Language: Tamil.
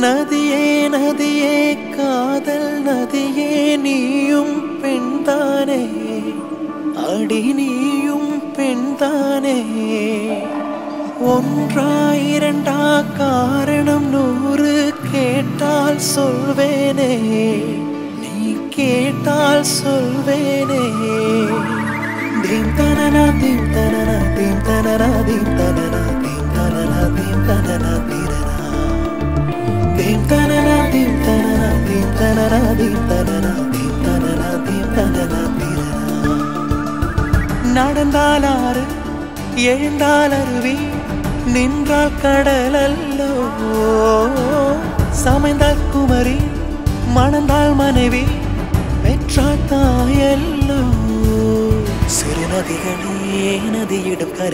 நதியே நதியே காதல் நதியே நீயும் பெண்தானே அடி நீயும் பெண்தானே ஒன்றா இரண்டா காரணம் 100 கேட்டால் சொல்வேனே நீ கேட்டால் சொல்வேனே தீம் தனனா தீம் தனனா தீம் தனனா தீம் தனனா தீம் தனனா தீம் தனனா தீரனா தீம் தனனா தீம் தனனா தீம் தனனா தீம் தனனா தீம் தனனா தீம் தனனா தீரனா நடந்தால் ஆறு எழுந்தால் அருவி நின்றால் கடல் அல்லோ சமைந்தால் குமரி மணந்தால் மனைவி பெற்றால் தாயல்லோ சிறு நதிகளே நதியிடும் கரை